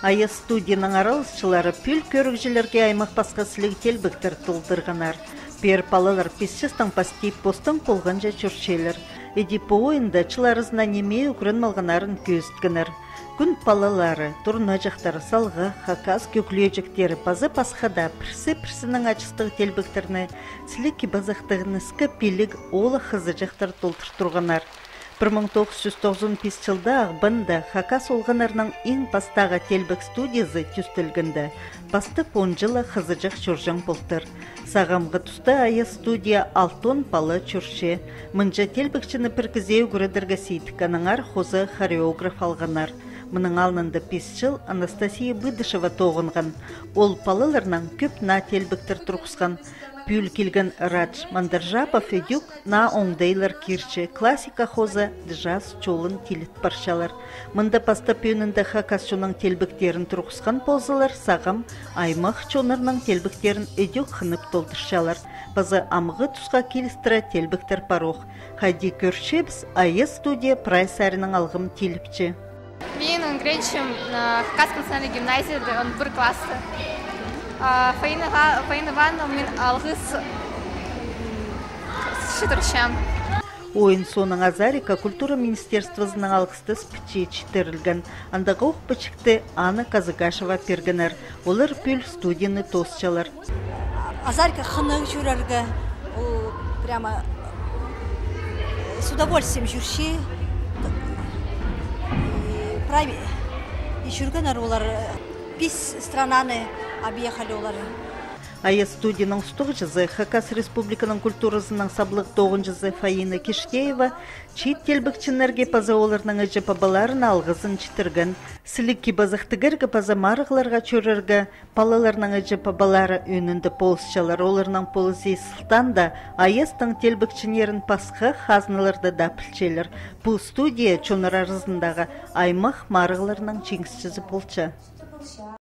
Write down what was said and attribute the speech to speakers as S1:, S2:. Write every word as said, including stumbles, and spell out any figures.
S1: Айы студияның аралысчылары пүл көрікжілерге аймақ басқасылығы телбіктір тұлдырғанар. Пер палалар песчестің пастейп постың қолған жа чүршелер. Эдипо ойында чыларызына неме үкірін малғанарын көзіткінір. Күн палалары, тұрна жақтары салға, хакас көклеежектері пазы пасхада пірсі-пірсінің ачыстығы телбіктеріне сілекі базақтығыны скапилік олы қызы жақтар толтыр тұрғанар. бір мың тоғыз жүз тоқсан бес жылда ағбында хакас олғанарының ең пастағы телбік студиясы түстілгінді. Пасты он жылы қызы жақ чүржан болтыр. Сағамғы тұста айы студия алтон палы чүрше. Мұнжа телбікшіні піркізе үгірідіргі сейтіканыңар хозы хореограф алғанар. Мұның алнында бес жыл Анастасия Быдышева тоғынған. Ол палыларынан көп на телбіктір тұрғысқан. Пүл келген Радж Мандаржапов едюк на оңдайлар кирче, классика хоза джаз чолын телет паршалар. Мұнда паста пүйінінде хакасшының телбіктерін тұрғысқан позылар сағам аймақ чонырның телбіктерін едюк хынып толтыршалар. Базы амғы тұсқа келістірі телбіктер парох. Хайди көршебіз айы студия прайсарының алғым теліпче.
S2: Мен Онгречем на Хакасской национальной гимназии, он бір классы. Фаина Ивановна мен алғыз шытыршам.
S1: Ойын соның Азарика культура министерствосының алғысты спиче читірілген. Андағы оқ пычықты Анна Казыгашева пергенер. Олар пүл студияны тосчалар.
S3: Азарика хынық жүрерге, прямо с удовольствием жүрші. И жүргенер олар бес странаны объехали олар.
S1: Айы студияның ұстық жызы Хакас Республиканың культурасының саблық тоғын жызы Фаина Киштеева чит телбікчінерге паза оларының әжі пабаларын алғызын читірген. Сілікке базықтығырғы паза марығыларға чөріргі палаларының әжі пабалары өнінді полысчалар оларының полызей сылтанда айыстың телбікчінерін пасқы хазныларды да пілчелер. Бұл студия чоныр арызындағы аймақ марығыларының чеңсчізі болча.